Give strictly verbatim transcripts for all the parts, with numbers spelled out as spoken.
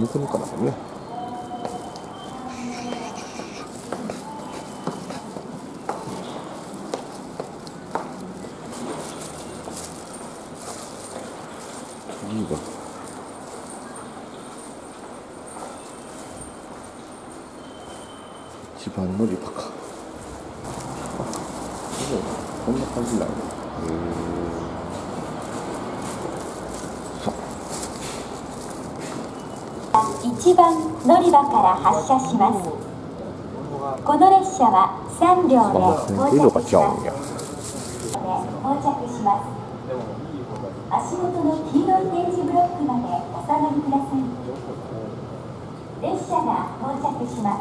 向こうに行かなかったね。次が一番乗り場か。あ、そうだ、こんな感じなの。へえ。一番乗り場から発車します。この列車はさんびょうで到着します。到着します。足元の黄色い点字ブロックまでお下がりください。列車が到着します。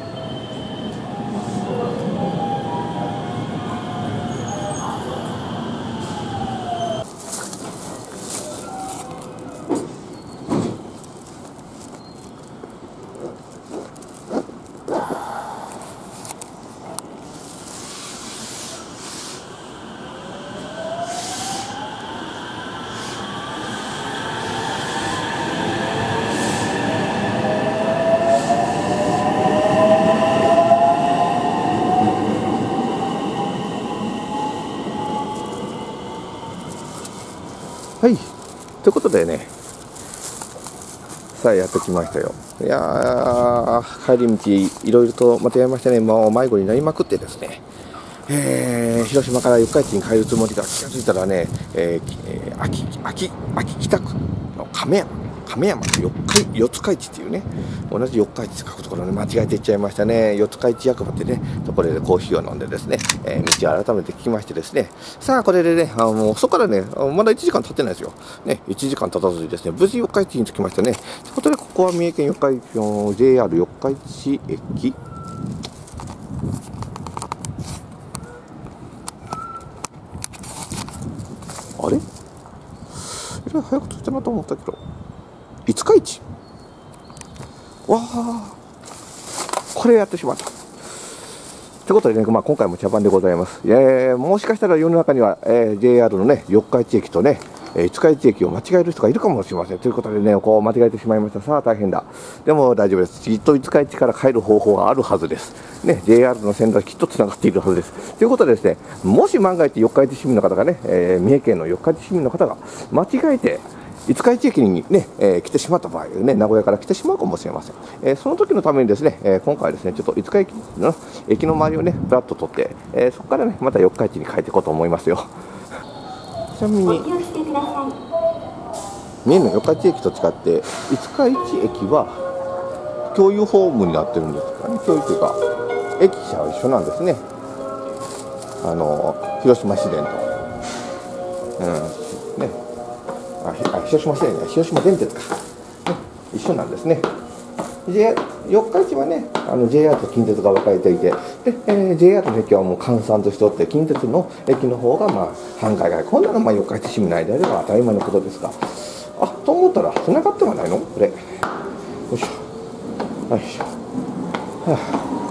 はい、ということでね、さあやってきましたよ。いやー、帰り道いろいろと間違えましてね、もう迷子になりまくってですね、えー、広島から四日市に帰るつもりが気が付いたらね、えー、秋秋秋北区の亀山亀山と四日四日市っていうね、同じ四日市って書くところで間違えていっちゃいましたね。四日市役場ってね、ところでコーヒーを飲んでですね、えー、道を改めて聞きましてですね、さあこれでね、あのそこからね、まだいちじかん経ってないですよ。ね、いちじかん経たずにですね、無事四日市に着きましたね。ということで、ここは三重県四日市の ジェイアール 四日市駅。あれえらい早く着いたなと思ったけど、五日市。わあ、これやってしまった。ということでね、まあ、今回も茶番でございます。えー、もしかしたら世の中には、えー、ジェイアール のね、四日市駅とね、えー、五日市駅を間違える人がいるかもしれません。ということでね、こう間違えてしまいました。さあ大変だ。でも大丈夫です。きっと五日市から帰る方法があるはずです。ね、ジェイアール の線路はきっとつながっているはずです。ということでですね、もし万が一四日市市民の方がね、えー、三重県の四日市市民の方が間違えて、五日市駅に、ねえー、来てしまった場合、ね、名古屋から来てしまうかもしれません。えー、その時のためにですね、えー、今回はですね、ちょっと五日駅の駅の周りをね、ぶらっと取って、えー、そこからね、また四日市に帰っていこうと思いますよ。ちなみに、三重の四日市駅と違って、五日市駅は共有ホームになってるんですからね、共有というか、駅舎は一緒なんですね。あの広島市電と。うんねあ広島市電ね、広島電鉄か、ね、一緒なんですね。で四日市はね、あの ジェイアール と近鉄が分かれていて、で、えー、ジェイアール の駅はもう閑散としておって、近鉄の駅の方がまあ繁華街、こんなのまあ四日市市民内であれば当たり前のことですが、あと思ったら繋がってはないのこれ。よいしょよいしょ、は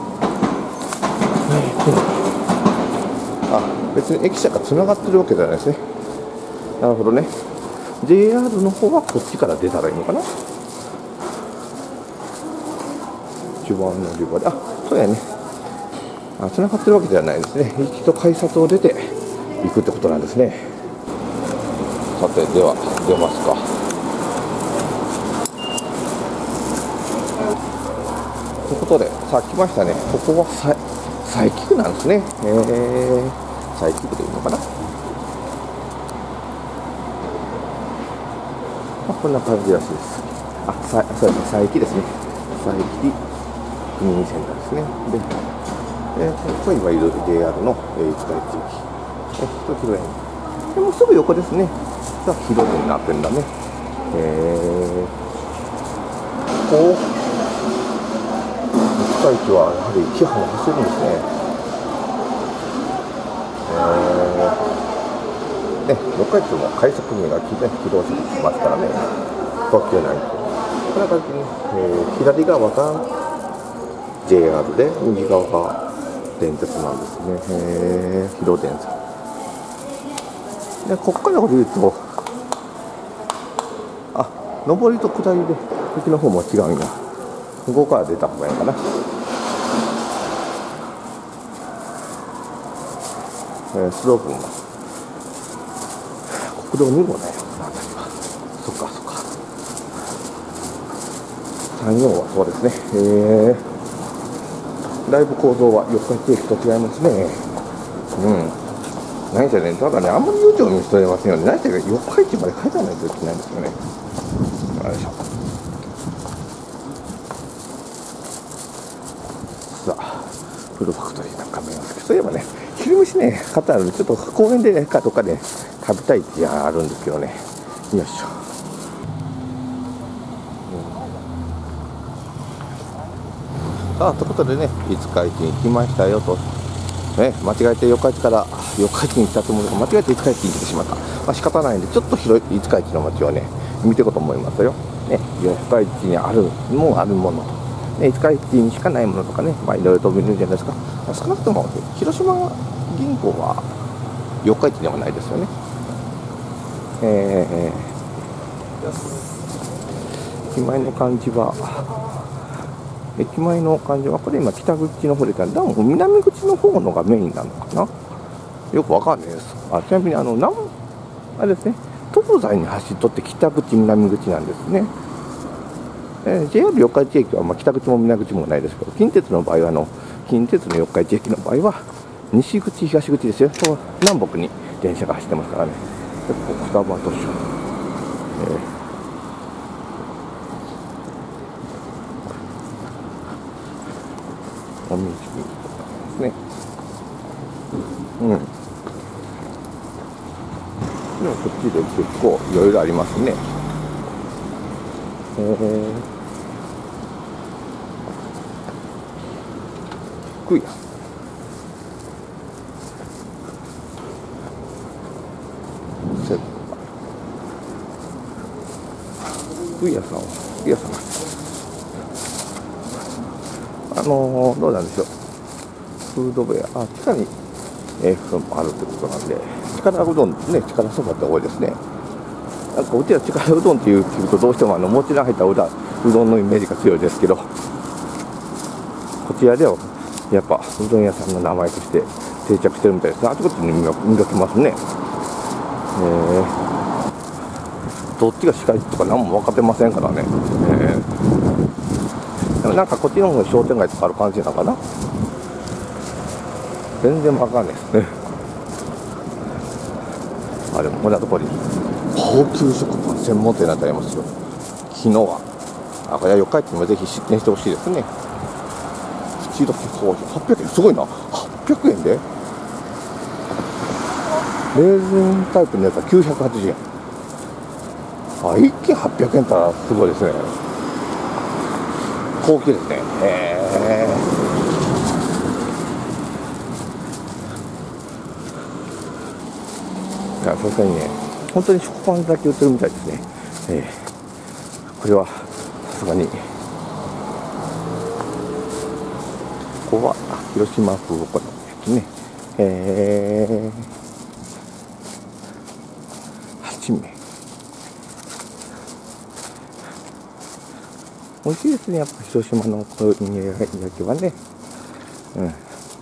あ、あ別に駅舎が繋がってるわけじゃないですね。なるほどね。ジェイアール の方はこっちから出たらいいのかな。一番乗り場で、あ、そうやね。あ、繋がってるわけではないですね。一度改札を出て行くってことなんですね。さて、では出ますか。ということで、さあ来ましたね。ここはさ佐伯区なんですね。えー、佐伯区でいいのかな。まあ、こんな感じらしいです。あ、さそうですね、佐伯ですね。佐伯区民センターですね。で、えー、これいわゆる ジェイアール の、えー、五日市駅。えー、人広園。でもすぐ横ですね。が広くなってるんだね。えー、こう五日市はやはり地方を走るんですね。えー、ね、四日市も快速名が起動しますからね。特急ないと。こんな感じに、えー、左側が ジェイアール で右側が電鉄なんですね。へー、広電線。でここから降りると、あ、上りと下りでちの方も違うんや。向こうから出た方がいいかな。えー、スロープも国道に号だよ、この辺りは。そっかそっか。さんよんはそうですね。えー、だいぶ構造は四日市駅と違いますね。うん。何せね、ただね、あんまり余剰見せとれませんよね。何せ四日市まで帰らないといけないんですよね。よいしょ。さあ、フードファクトリーなんか見ますけど、そういえばね、昼飯ね、買ったらちょっと公園でね、かどっかで食べたいってあるんですけどね。よいしょ。さあ、ということでね、五日市に来ましたよと。ね、間違えて四日市から四日市に来たつもりが間違えて五日市に来てしまった。まあ仕方ないんで、ちょっと広い五日市の街をね、見ていこうと思いますよ。ね、四日市にあるもんあるものと、ね、五日市にしかないものとかね、まあいろいろと見るんじゃないですか。まあ、少なくとも広島銀行は四日市ではないですよね。えー、駅前の感じは。駅前の感じは、これ今北口の方でか、多分南口の方のがメインなのかな。よくわかんないです。あ、ちなみにあの南あれですね、東西に走っとって北口南口なんですね。えー、ジェイアール 四日市駅はまあ北口も南口もないですけど、近鉄の場合はあの近鉄の四日市駅の場合は西口東口ですよ。南北に電車が走ってますからね。結構双葉図書、えーお道ですね。うん。でもこっちで結構いろいろありますね。えー、福屋。セブン。福屋さんは福屋さん。あのー、どうなんでしょう。フードウェア、あ、地下に、えー、あるということなんで、力うどん、ね、力そばって多いですね。なんかうちは力うどんっていう聞くと、どうしてもあの餅の入ったうだうどんのイメージが強いですけど、こちらではやっぱうどん屋さんの名前として定着してるみたいですね。あちこちに見かけますね。えー、どっちが近いとか何も分かってませんからね。えー、でもなんかこっちの方が商店街とかある感じなのかな。全然わかんないですね。あ、でもこんなところに高級食パン専門店なんてありますよ。昨日はあ、これは四日市にもぜひ出店してほしいですね。口どけコーヒーはっぴゃくえん、すごいな。はっぴゃくえんでレーズンタイプのやつはきゅうひゃくはちじゅうえん。あ、一斤はっぴゃくえんったらすごいですね。高級ですね。へー。さすがにね、本当に食パンだけ売ってるみたいですね。えー、これはさすがに、ここは広島風お好み焼きね。えー、八名。美味しいですね、やっぱ広島のお好み焼きはね。うん。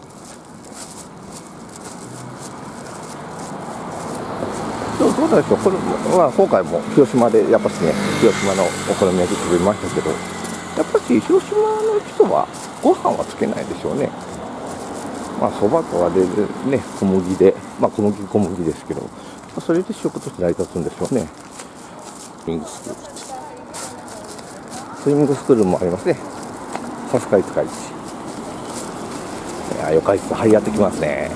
どうなんでしょう、これは今回も広島でやっぱしね、広島のお好み焼き食べましたけど、やっぱし広島の人はご飯はつけないでしょうね。まあそばとかでね、小麦で、まあ小麦小麦ですけど、それで食として成り立つんでしょうね。スイミングスクール、スイミングスクールもありますね。さすが五日市。いや、四日市と張り合ってきますね。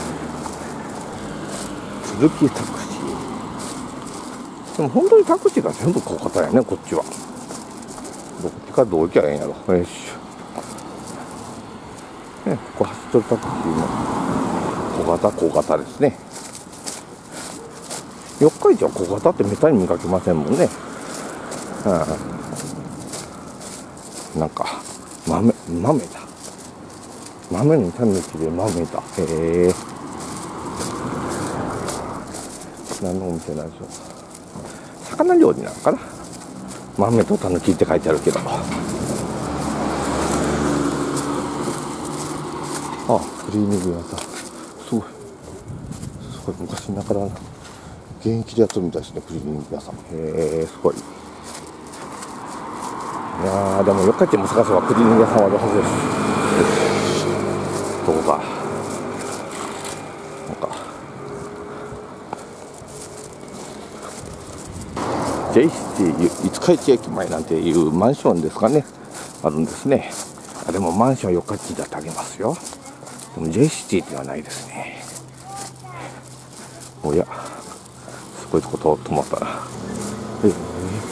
鈴木タクシー。でも本当にタクシーが全部小型やね、こっちは。どっちからどう行きゃええんやろ。よいしょ。ね、ここ走ってるタクシーも小型小型ですね。四日市は小型ってめったに見かけませんもんね。うん、なんか豆豆だ。豆の種抜きで豆だ。へえ。何のお店なんでしょう。魚料理なのかな。 豆とたぬきって書いてあるけど、あクリーニング屋さん、すごいすごい昔ながらの現役でやってるみたいですね、クリーニング屋さん。へえ、すごい。いやーでも四日市も探せばクリーニング屋さんはあるはずです。どこかなんか ジェイシティ 五日市駅前なんていうマンションですかね、あるんですね。あでもマンション四日市だってありますよ。でも ジェイシティではないですね。おや、すごいとこ止まったな。えー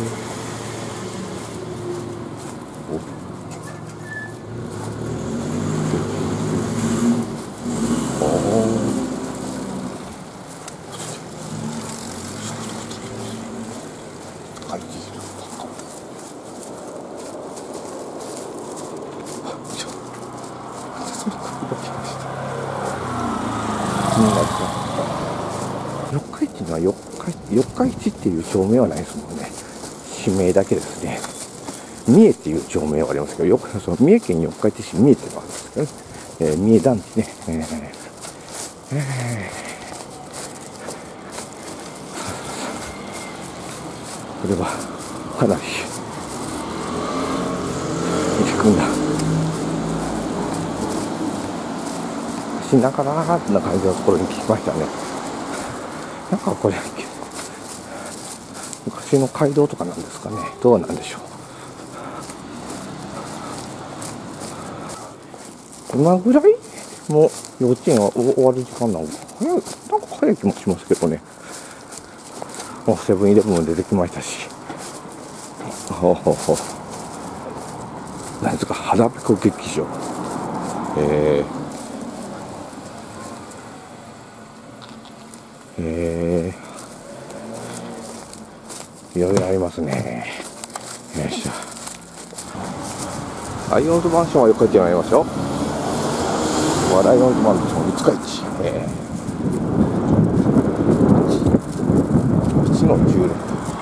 四日市には四日四日市っていう町名はないですもんね。地名だけですね。三重っていう町名はありますけど、よくその三重県四日市市三重っていうのがあるんですけどね、えー、三重団地ね、えーえー、これはかなり行くんだ。しながらーな感じのところに聞きましたね。なんかこれ昔の街道とかなんですかね、どうなんでしょう。今ぐらいもう幼稚園は終わる時間なのか早い、なんか早い気もしますけどね。もうセブンイレブンも出てきましたし、ほうほうほう、何ですか、腹ペコ劇場、えーえー、いろいろありますね。よいしょ。ライオンズマンションはよく書いてありますよ。ライオンズマンション五日市、えー、いちのじゅうろく。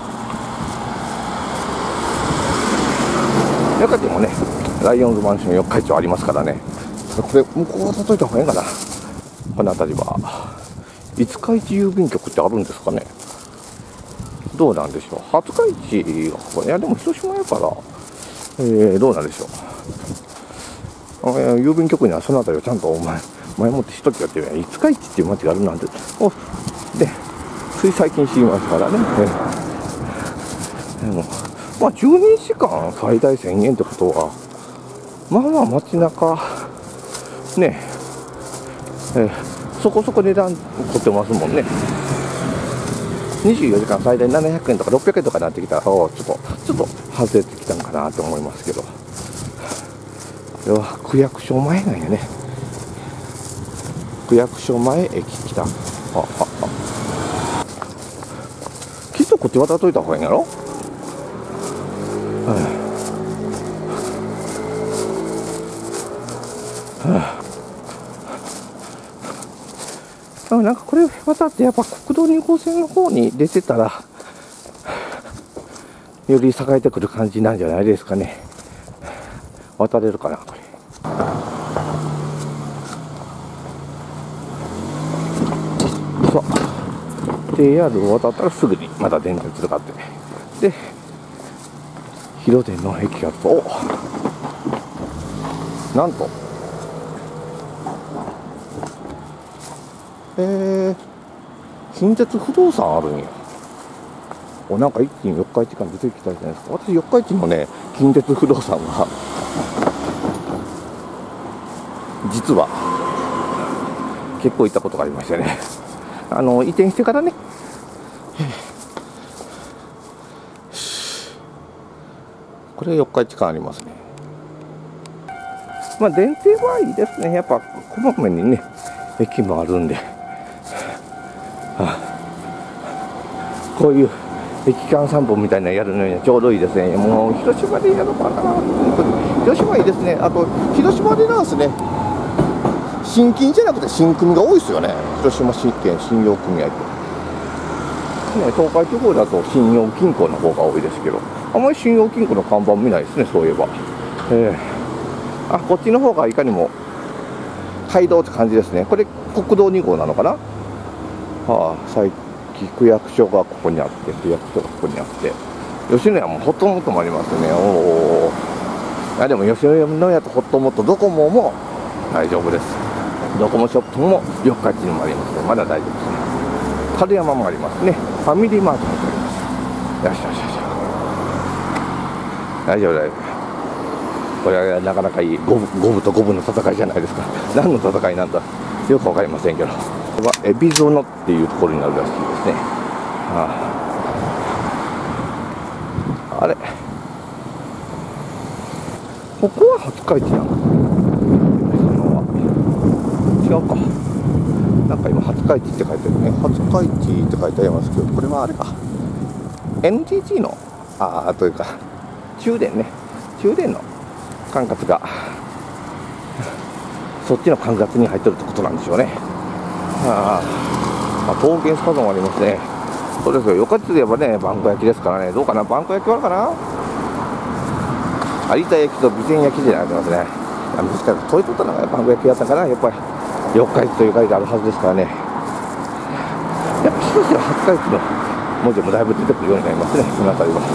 よかってもね、ライオンズマンション四日市はありますからね。これ向こう渡っといた方がいいかな。この辺りは五日市郵便局ってあるんですかね。どうなんでしょう。廿日市がここ、いやでも広島やから、えー、どうなんでしょう。あの郵便局にはその辺りをちゃんとお前前もってしときよっていうね、五日市っていう町があるなんて、おでつい最近知りましたからね。でもまあじゅうにじかん最大せんえんってことは、まあまあ街中ねえーそこそこ値段取ってますもんね。にじゅうよじかん最大ななひゃくえんとかろっぴゃくえんとかになってきたら、ちょっとちょっと外れてきたんかなと思いますけど、これは区役所前なんやね。区役所前駅来た。あああ、きっとこっち渡っといた方がいいんやろ。はあはあ、なんかこれ渡ってやっぱ国道に号線の方に出てたらより栄えてくる感じなんじゃないですかね。渡れるかなこれ。そう ジェイアール を渡ったらすぐにまた電鉄があって、で広電の駅があると、おなんとえー、近鉄不動産あるんや。お、なんか一気に四日市間出てきたじゃないですか。私四日市のね近鉄不動産は実は結構行ったことがありましたね。あの移転してからね。これ四日市間ありますね。まあ電停はいいですね。やっぱこまめにね駅もあるんで、こういう駅間散歩みたいなのやるのにちょうどいいですね。もう広島でやろうかな。広島いいですね。あと広島でなんですね、新金じゃなくて新組が多いですよね。広島市県信用組合と、ね、東海地方だと信用金庫の方が多いですけど、 あんまり信用金庫の看板見ないですね、そういえば。えー、あ、こっちの方がいかにも街道って感じですね。これ国道に号なのかな。はあ、最近区役所がここにあって、区役所がここにあって、吉野家もホットモットもありますね。おお。いやでも吉野家とホットモットドコモも大丈夫です。ドコモショップも四日市にもありますね。まだ大丈夫ですね。春山もありますね。ファミリーマートもあります。よしよしよし。大丈夫大丈夫。これはなかなかいい五分、五分と五分の戦いじゃないですか。何の戦いなんだよく分かりませんけど、これは海老園っていうところになるらしいですね。はあ、あれここは廿日市やん。違うか。なんか今廿日市って書いてるね。廿日市って書いてありますけど、これはあれか エヌティーティー のああというか中電ね、中電の管轄がそっちの管轄に入ってるってことなんでしょうね。ああ、まあ、東京スパゾンありますね。そうですよ、よかったで言えばね、バンコ焼きですからね。どうかな、バンコ焼きはあるかな。有田焼きと備前焼きじゃありますね。もしかしたら遠いとったのがバンコ焼きやったかな。やっぱり四日市という書いてあるはずですからね。やっぱ少しは廿日市の文字もだいぶ出てくるようになりますね、この辺りは。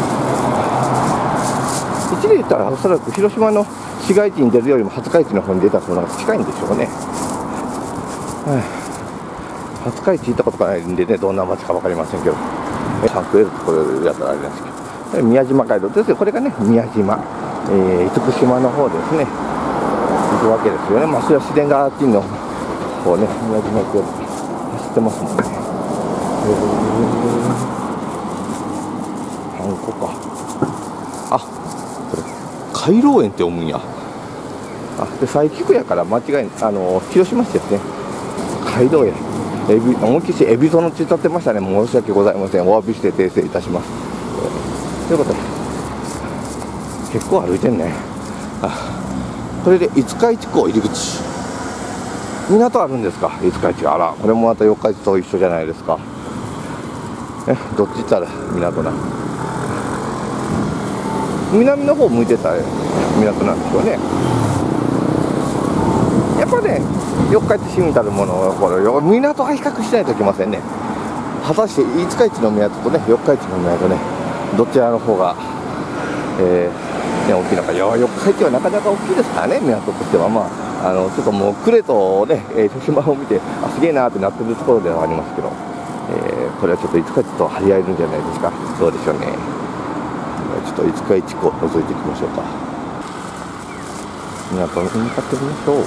一で言ったらおそらく広島の市街地に出るよりも廿日市の方に出た方が近いんでしょうね。廿日市行ったことがないんでね、どんな街か分かりませんけど、サンクエルとこれやったらあれなんですけど、宮島街道ですよ。これがね、宮島、えー、厳島の方ですね、行くわけですよね。まあそれは市電があっちの方ね、宮島駅を走ってますもんね。ハンコか。あ、これ回廊園って読むんや。あ、で佐伯区やから間違い、あの広島市ですね。街道園、エビ、思いっきりエビゾの血立ってましたね。申し訳ございません。お詫びして訂正いたします。ということで結構歩いてんね。あ、これで五日市港入り口、港あるんですか、五日市。あら、これもまた四日市と一緒じゃないですか。え、どっち行ったら港な、南の方向いてたら港なんでしょうね。やっぱね、四日市市民たるものをこれ港は比較しないといけませんね。果たして五日市の港とね、四日市の港ね、どちらの方が、えーね、大きいのか。いや、四日市はなかなか大きいですからね、港としては。まあ、あのちょっともう呉とね、えー、豊島を見て、あ、すげえなーってなってるところではありますけど、えー、これはちょっと五日市と張り合えるんじゃないですか。どうでしょうね。ちょっと五日市港を覗いていきましょうか。港に向かってみましょう。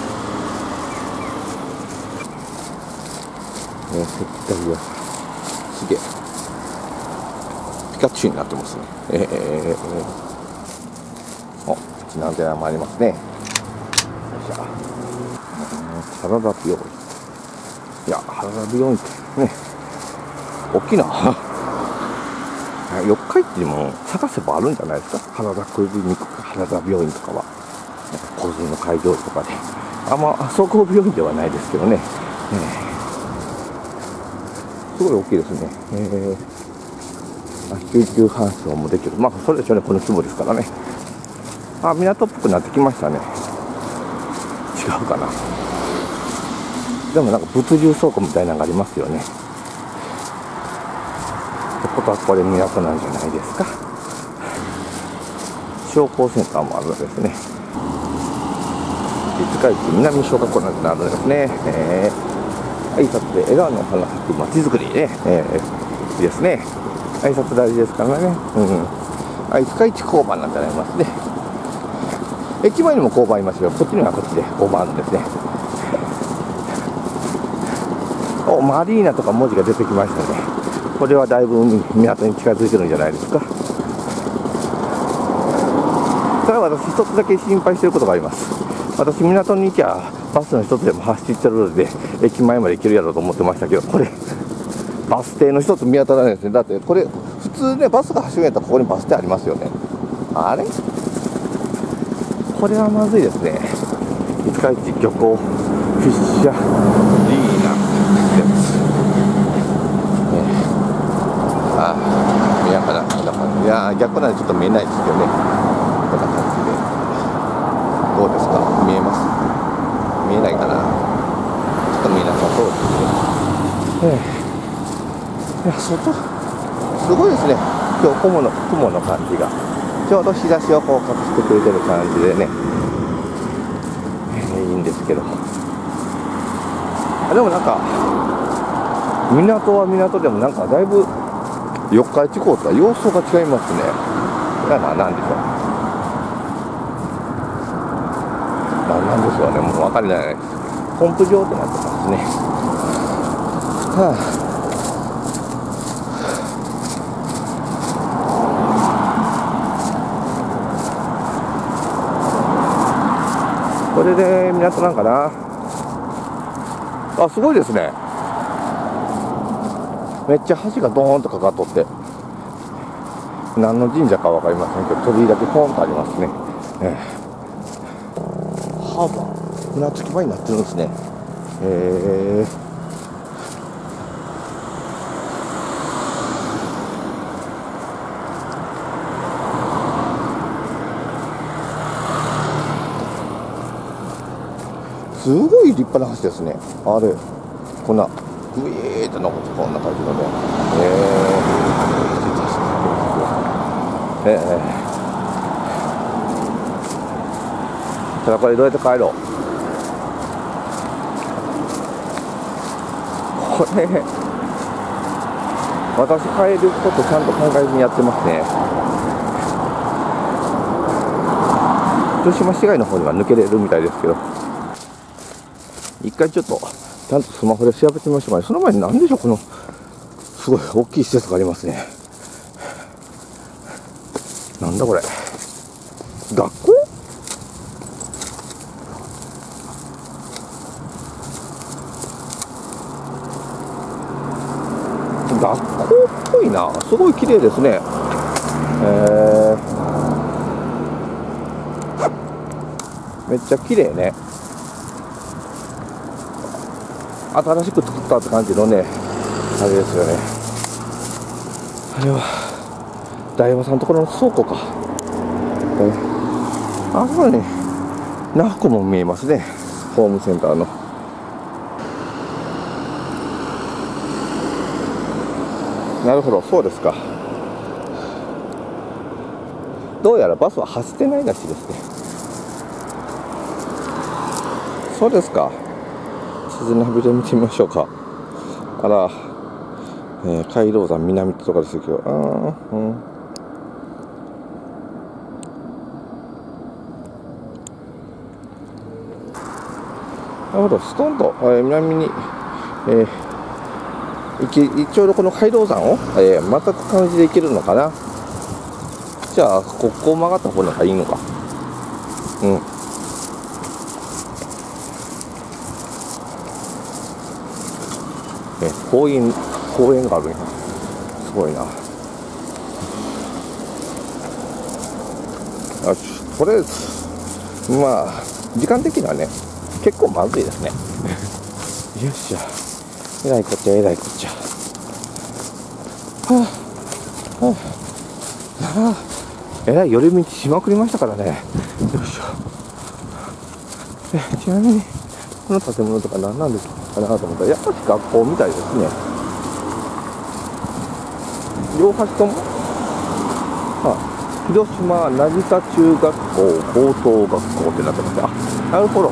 えー、接待屋すげえピカチュウになってますね。えー、えー、お、こっちなんて名前ありますね。よいしょ。サラダ病院。いや、サラダ病院ってね、大きいな。四日市にも探せばあるんじゃないですか。原田クリニック、原田病院とかは洪水の開業医とかで、あんま総合病院ではないですけどね、えー、すごい大きいですね。えー、救急搬送もできる。まあそれでしょうね、この規模ですからね。あ、港っぽくなってきましたね。違うかな。でもなんか物流倉庫みたいなのがありますよね。ってことはこれ港なんじゃないですか。商工センターもあるんですね。五日市南小学校なんてあるんですね。えー、挨拶で笑顔の花咲くまちづくりね、えー、いいですね。挨拶大事ですからね。うん。あ、五日市交番なんてありますね。駅前にも交番ありますよ。こっちにはこっちで交番あるんですね。お、マリーナとか文字が出てきましたね。これはだいぶ港に近づいてるんじゃないですか。ただ私一つだけ心配していることがあります。私港に行きゃバスの一つでも走ってるので駅前まで行けるやろうと思ってましたけど、これバス停の一つ見当たらないですね。だってこれ普通ね、バスが走るんやったらここにバス停ありますよね。あれこれはまずいですね。五日市漁港フィッシャーリーナです。 ああ、見えやかな、こんな感じ。いやー、逆なんでちょっと見えないですけどね。こんな感じで。どうですか？見えます？見えないかな？ちょっと見えなさそうですね。ええ、いや、外、すごいですね。今日雲の、雲の感じが。ちょうど日差しをこう隠してくれてる感じでね。えー、いいんですけど。あ、でもなんか、港は港でもなんかだいぶ、四日市港とは様相が違いますね。だから何でしょう。何なんでしょうね。もう分かんないです。ポンプ場となってますね。はあ、これで港なんかな。あ、すごいですね。めっちゃ橋がドーンとかかっとって、何の神社か分かりませんけど、鳥居だけポンとありますね。えー、ハーバー、船着き場になってるんですね。へー。すごい立派な橋ですね。あれ、こんな、グイーって残ってこんな感じのね。えー、えー、ただこれどうやって帰ろう。これ、私帰ることちゃんと考えずにやってますね。広島市街の方には抜けれるみたいですけど。一回ちょっとちゃんとスマホで調べてみましょうかね。その前に何でしょう、このすごい大きい施設がありますね。なんだこれ、学校？学校っぽいな。すごい綺麗ですね。えー、めっちゃ綺麗ね。新しく作ったって感じのね、あれですよね。あれは大和さんのところの倉庫か。えあそこにナフコも見えますね。ホームセンターの。なるほど、そうですか。どうやらバスは走ってないらしいですね。そうですか。地図ナビで見てみましょうか。あら、えー、海道山南ってとこですけど、あー、うん。なるほど、ストンと、えー、南に、えー、行き、ちょうどこの街道山を、えー、また感じで行けるのかな。じゃあ、ここを曲がった方がいいのか。うん。えー、公園、公園があるんや。すごいな。よし、とりあえず、まあ、時間的にはね、結構まずいですね。よっしゃ。えらいこっちゃ、えらいこっちゃ。はあ、はあ、はあ、えらい寄り道しまくりましたからね。よいしょ。え、ちなみに、この建物とか何なんですかなと思ったら、やっぱり学校みたいですね。両端とも、はあ、広島渚中学校高等学校ってなってます。あ、なるほど。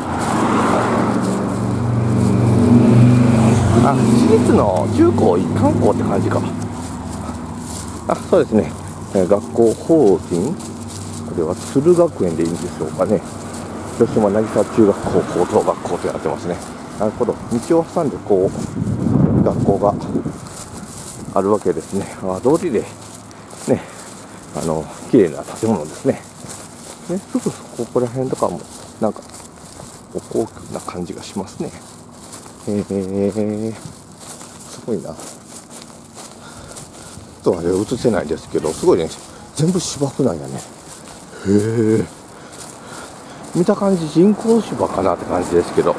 あ、私立の中高一貫校って感じか。あ、そうですね。えー、学校法人、これは鶴学園でいいんでしょうかね。広島渚中学校高等学校ってなってますね。なるほど。道を挟んでこう学校があるわけですね。あ、通りでね、あの綺麗な建物ですね。ね、すぐここら辺とかもなんか高級な感じがしますね。へえ、すごいな。とはね、映せないですけど、すごいね、全部芝生なんやね。へえ。見た感じ人工芝かなって感じですけど、ね、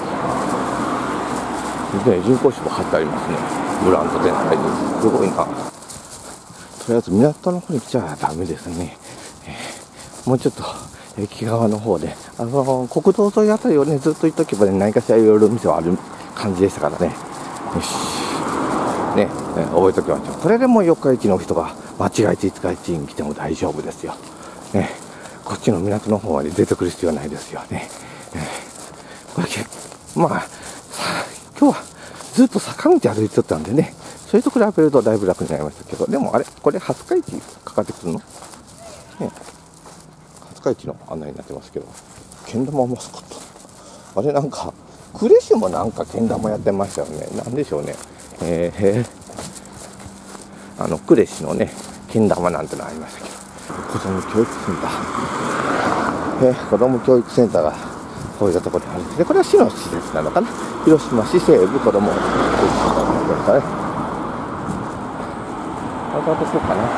人工芝張ってありますね。ブランド全体に。すごいな。 とりあえず港の方に来ちゃダメですね。えー、もうちょっと駅側の方で、あのー、国道沿いあたりをねずっと行っとけばね、何かしらいろいろ店はある感じでしたからね。よしね、ね、覚えときましょう。これでもう四日市の人が間違えて五日市に来ても大丈夫ですよ。ね、こっちの港の方まで出てくる必要はないですよね。えー、これまあさ今日はずっと坂道歩いてたんでね、それと比べるとだいぶ楽になりましたけど、でもあれこれ廿日市かかってくるの、ね、廿日市の案内になってますけど、けん玉マスコット、あれなんか呉市もなんかけん玉やってましたよね。なんでしょうね。えー、あの呉市のねけん玉なんてのありましたけど、子ども教育センター、えー、子ども教育センターがこういったところにあるんですね。これは市の施設なのかな。広島市西部子ども教育センターになってましたね。あとそうかな。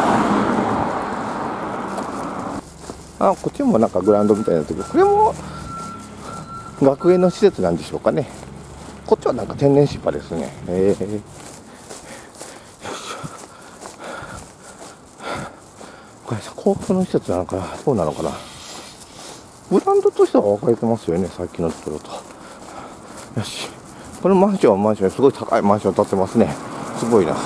あ、こっちもなんかグラウンドみたいなところ、これも学園の施設なんでしょうかね。こっちはなんか天然芝ですね。えー、これ公共の施設なのかな、どうなのかな。ブランドとしては分かれてますよね、さっきのところと。よし、このマンションはマンション、すごい高いマンション建ってますね。すごいな。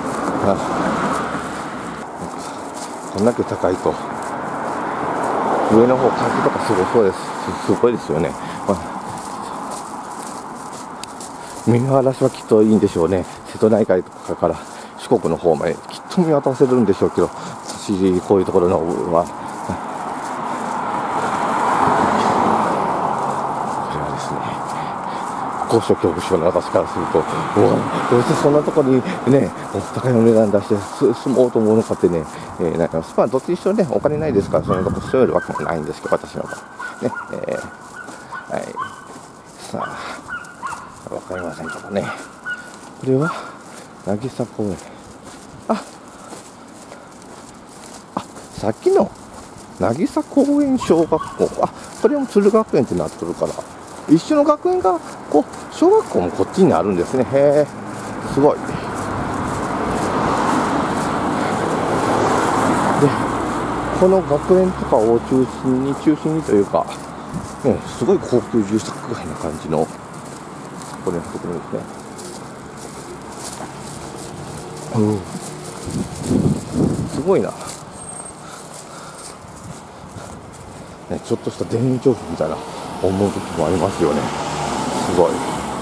こんだけ高いと上の方風とかすごそうです。すごいですよね。まあ、見晴らしはきっといいんでしょうね。瀬戸内海とかから四国の方まできっと見渡せるんでしょうけど、私こういうところのはこれはですね、高所恐怖症の私からすると、どうしてそんなところにね、高いお値段出して住もうと思うのかってね、えー、なります。まあ、どっちにしろね、お金ないですから、そんなとこ住めるわけもないんですけど、私の場合。ね、えー、はい。さあ、わかりませんけどね。これは、渚公園。あ、あ、さっきの渚公園小学校。あ、これも鶴学園ってなっとるから。一緒の学園がこう小学校もこっちにあるんですね。へえ、すごい。で、この学園とかを中心に中心にというか、ね、すごい高級住宅街な感じのこれのところですね。うん、すごいな。ね、ちょっとした田園調布みたいな思う時もありますよね。すごい、ね、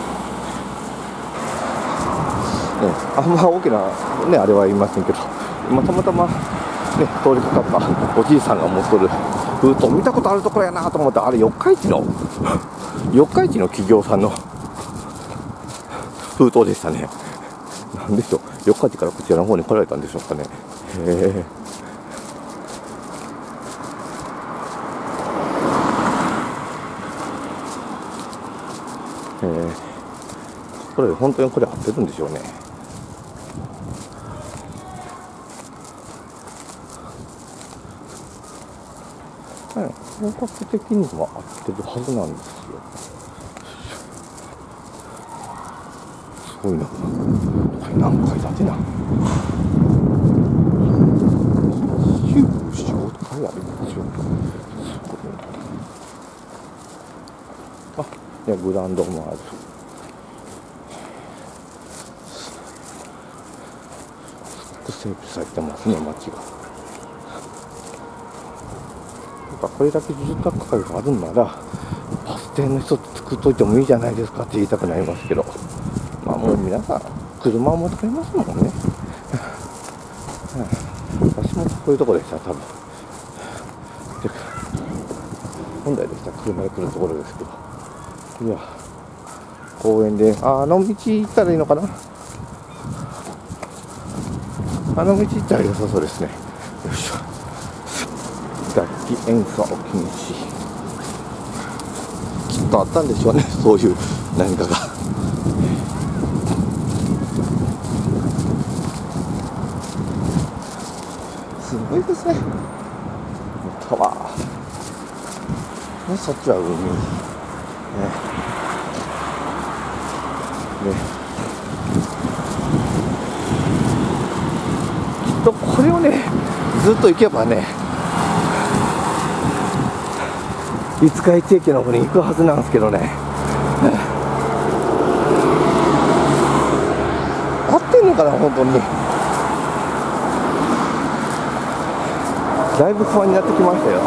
あんま大きな、ね、あれは言いませんけど、今たまたま、ね、通りかかったおじいさんが持っとる封筒見たことあるところやなと思って、あれ四日市の四日市の企業さんの封筒でしたね。なんでしょう、四日市からこちらの方に来られたんでしょうかね。へえ、えー、これ本当にこれ合ってるんでしょうね。はい、本格的には合ってるはずなんですよ。すごいな。これ何階建てな。じゅうよんかいあるんですよ。あ、いやグラウンドもある。整備されてますね、街が。これだけ住宅街があるんならバス停の一つ作っといてもいいじゃないですかって言いたくなりますけど、まあもう皆さん車を持っていますもんね。私もこういうところでしたら多分、本来でしたら車で来るところですけど、いや公園で、あ、あの道行ったらいいのかな。あの道行ったら良さそうですね。よいしょ。楽器演奏禁止。きっとあったんでしょうね、そういう何かが。すごいですね。タワー。ね、そっちは海。ね。ね、きっとこをねずっと行けばね五日市駅の方に行くはずなんですけどね、合ってんのかな本当に。だいぶ不安になってきましたよ。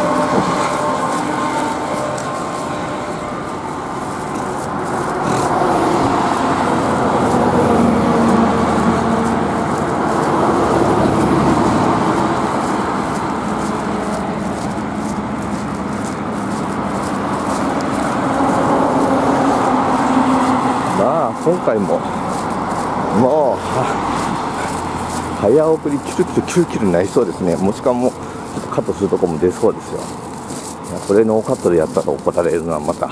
今回ももう早送りキュルキュルキュルキュルになりそうですね。もしかもちょっとカットするとこも出そうですよ。いやこれノーカットでやったら怒られるのはまた、ね、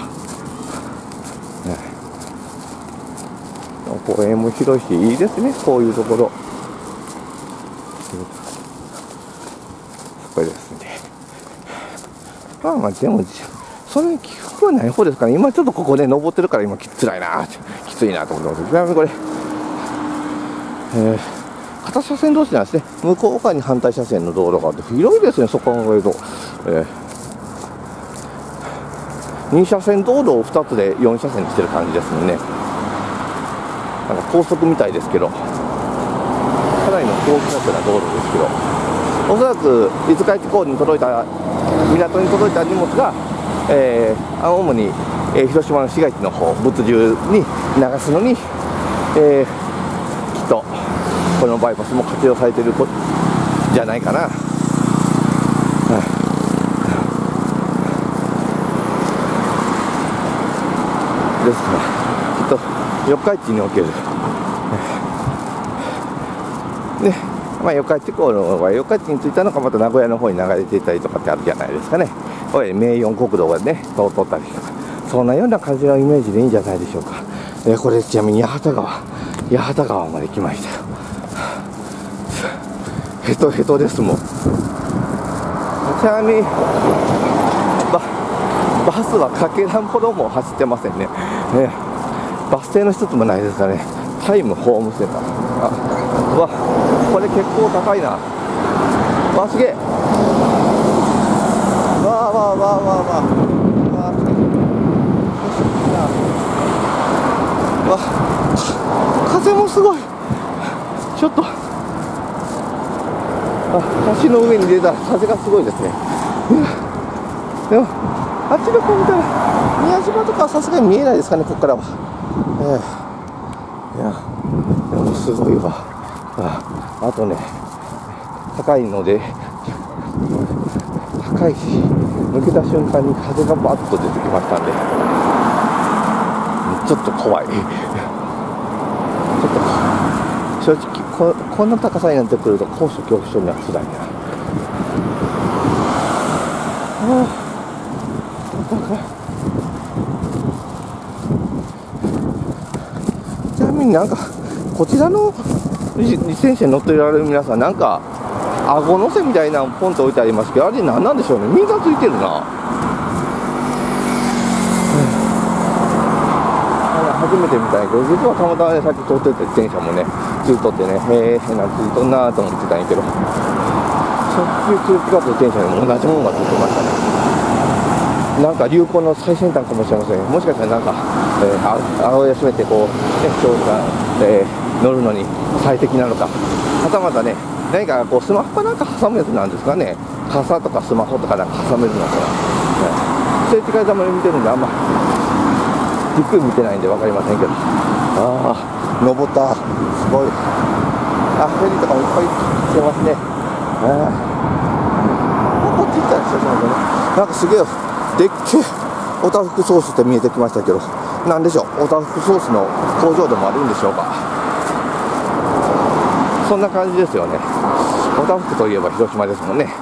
公園も広いしいいですね、こういうところ。これですね。まあまあでもそんなに起伏はない方ですから、ね、今ちょっとここで登ってるから今きつらいなきついなと思ってます。ちなみにこれ、えー、片車線同士なんですね。向こう側に反対車線の道路があって広いですね、そこ考えると、えー、に車線道路をふたつでよん車線にしてる感じですもんね。なんか高速みたいですけど、かなりの高速な道路ですけど、おそらく五日市港に届いた港に届いた荷物が、えー、主に、えー、広島の市街地の方物流に流すのに、えー、きっとこのバイパスも活用されているんじゃないかな、はい、ですからきっと四日市におけるね、まあ、四日市港の場合四日市に着いたのかまた名古屋の方に流れていたりとかってあるじゃないですかね。名四国道がね通っとったりとか、そんなような感じのイメージでいいんじゃないでしょうか。えー、これちなみに八幡川八幡川まで来ましたよ。ヘトヘトですもん。ちなみにババスはかけらんほども走ってませんね。ね、バス停の一つもないですからね。タイムホームセンター、あうわこれ結構高いな。わすげえ、わあわあわあわあわあわあわ風もすごい。ちょっとあ橋の上に出たら風がすごいですね。でもあっちの方見たら宮島とかはさすがに見えないですかね、ここからは。ええ、いやでもすごいわ。ああとね高いので高いし抜けた瞬間に風がバッと出てきましたんでちょっと怖い。ちょっと正直 こ, こんな高さになってくると高所恐怖症にはつらいな。あちなみになんかこちらの自転車に乗っておられる皆さん、なんか顎のせみたいなのポンと置いてありますけど、あれ何なんでしょうね。みんなついてるな。初めて見たんやけど、実はたまたまねさっき通ってた自転車もねついとってね、へえなんついとんなと思ってたんやけど、直接使った自転車にも同じものがついてましたね。なんか流行の最先端かもしれません。もしかしたらなんか、えー、青を休めてこうね少女が、えー、乗るのに最適なのか、はたまたね何かこうスマホかなんか挟むやつなんですかね。傘とかスマホとかなんか挟めるのかな、ね、そういう違いざまで見てるんであんまじっくり見てないんで分かりませんけど、ああ登った、すごい。あフェリーとかもいっぱい来てますね。ああこっち行ったりしてしまうとね、なんかすげえでっけえおたふくソースって見えてきましたけど、なんでしょう、おたふくソースの工場でもあるんでしょうか。そんな感じですよね。おたふくといえば広島ですもんね。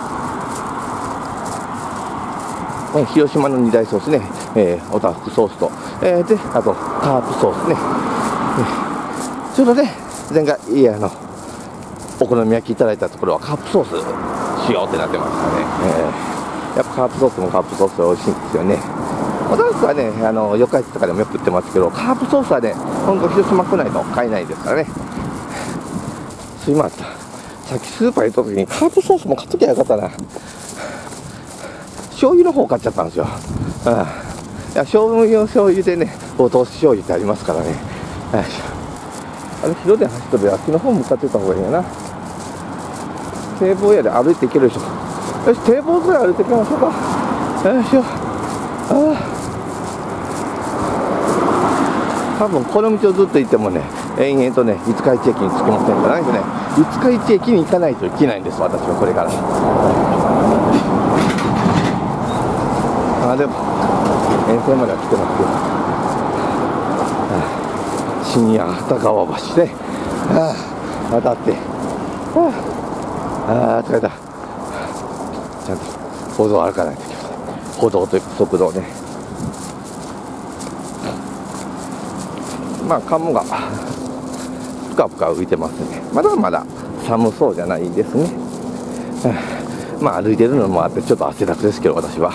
広島のに大ソースね、えー、おたふくソースと、えー、であとカープソースね、えー、ちょうどね前回いやあのお好み焼きいただいたところはカープソースしようってなってましたね。えーやっぱカープソースもカープソースで美味しいんですよね。おたふくはねあの四日市とかでもよく売ってますけど、カープソースはね本当広島来ないと買えないですからね。すいません、 さっきスーパー行った時にカートソースも買っときゃよかったな。醤油の方買っちゃったんですよ。うん、いや醤油醤油でね、お通し醤油ってありますからね。あれ、広で走っとるや、あっちの方向かってた方がいいよな。堤防屋で歩いていけるでしょ。よし、堤防沿い歩いていきましょうか。よいしょ。ああ、多分この道をずっと行ってもね、延々とね、五日市駅に着きませんからね。五日市駅に行かないといけないんです、私はこれから。あ、でも沿線までは来てますけど、深夜高川橋で、ああ、渡って、ああ、疲れた。ちゃんと歩道を歩かないといけません。歩道というか速道ね。まあ鴨がぷかぷか浮いてますね。まだまだ寒そうじゃないですね。まあ歩いてるのもあってちょっと汗だくですけど、私は。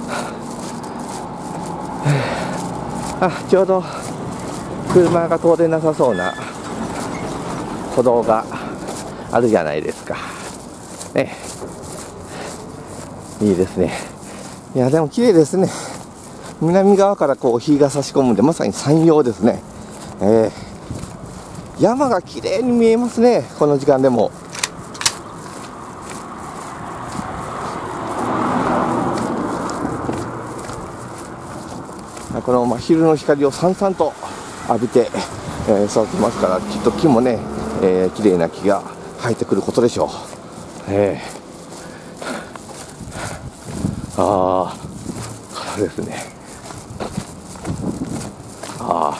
あ、ちょうど車が通れなさそうな歩道があるじゃないですか。ね、いいですね。いや、でも綺麗ですね。南側からこう日が差し込むんで、まさに山陽ですね。えー、山が綺麗に見えますね、この時間でも。この真昼の光をさんさんと浴びて、えー、育ってますから、きっと木もね、えー、綺麗な木が生えてくることでしょう。えー、ああ、そうですね。ああ、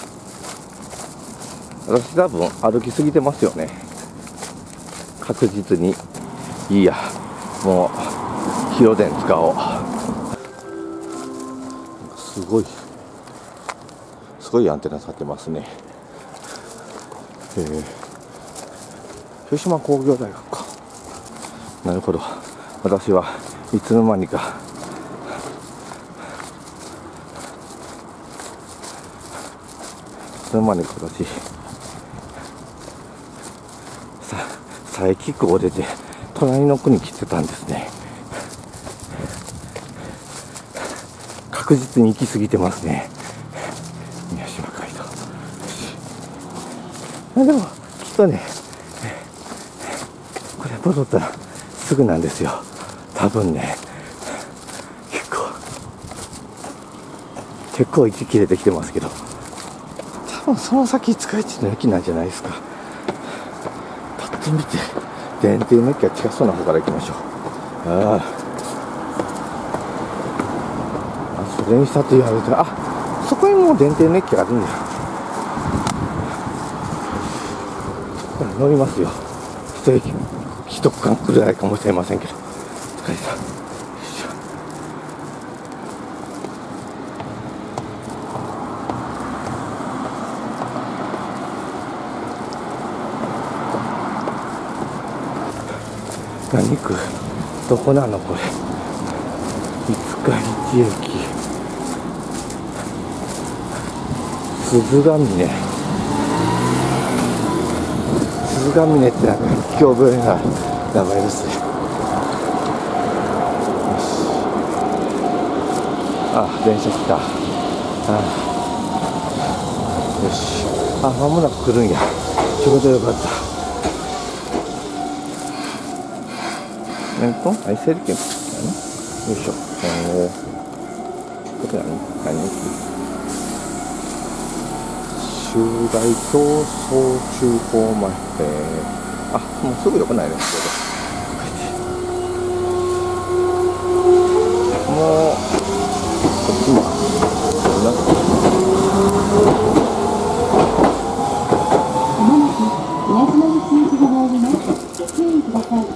私多分歩きすぎてますよね。確実に。いいや、もう広電使おう。すごいすごいアンテナ立ってますね。えー、広島工業大学か。なるほど。私はいつの間にかいつの間にか私さ佐伯区を出て隣の区に来てたんですね。確実に行き過ぎてますね。宮島街道。あ、でもきっとね、これ戻ったらすぐなんですよ。多分ね、結構結構息切れてきてますけど、多分その先五日市の駅なんじゃないですか。パッと見て電停の駅が近そうな方から行きましょう。ああ、それにしたと言われて、あ、そこにもう電停の駅があるんだよ。そこから乗りますよ。一駅一区間くらいかもしれませんけど。疲れた。何区どこなのこれ。五日市駅鈴ヶ峰。鈴ヶ峰ってなんか聞き覚えがある名前ですね。よし、あ、電車来た。あ、よし、あ、間もなく来るんや。ちょうどよかった。えっと、あ、整理券よいしょ。おー、これ何何修大競争中高前、えー、あ、もうすぐ横ないですけど、もうこっちもなまもなく宮島口行きが参ります。注意ください。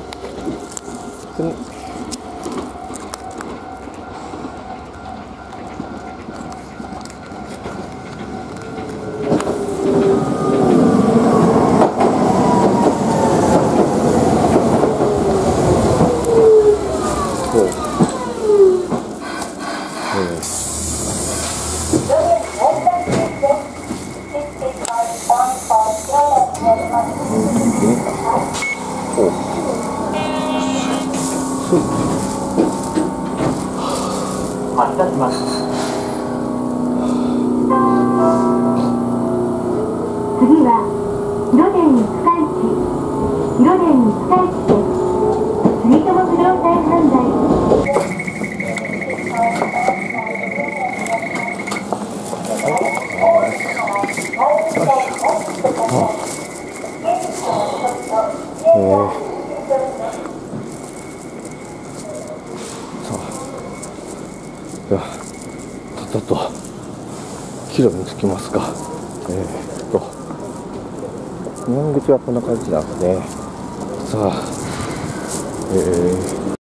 ー、さあ、ではたったと帰路に着きますが、えー、っと南口はこんな感じなんですね。さあ、えー